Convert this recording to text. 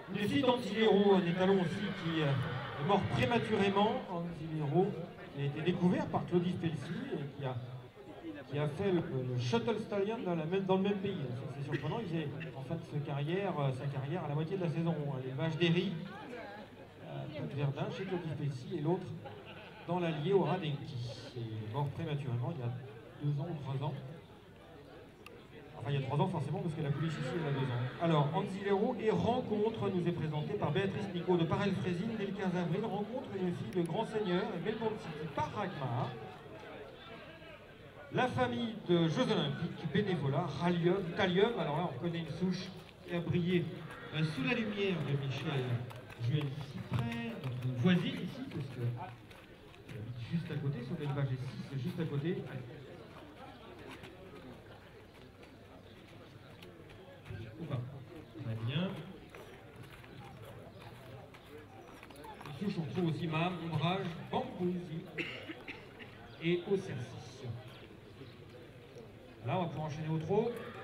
Une fille d'Anzilero, un étalon aussi qui est mort prématurément. Anzilero, qui a été découvert par Claudie Pelsi et qui a fait le Shuttle Stallion dans le même pays. C'est surprenant, il est en fin de sa carrière à la moitié de la saison. L'élevage d'Eri, de Verdun, chez Claudie Pelsi, et l'autre dans l'Allier au Radenki. Il est mort prématurément il y a 2 ans ou 3 ans. Enfin, il y a 3 ans forcément, parce que la police ici, elle a 2 ans. Alors, Anzilero et Rencontre nous est présenté par Béatrice Nicot de Parel-Frésine, dès le 15 avril. Rencontre une fille de Grand Seigneur et Melbourne City par Ragmar. La famille de Jeux Olympiques, bénévolat, Rallium, Thallium. Alors là, on connaît une souche qui a brillé sous la lumière de Michel Juel-Cyprès, notre voisine ici, parce que juste à côté, son élevage est 6, juste à côté. Opa, très bien. Une souche, on trouve aussi Maham, Ombrage, Bambouzi et Aucercis. Là, on va pouvoir enchaîner au trot.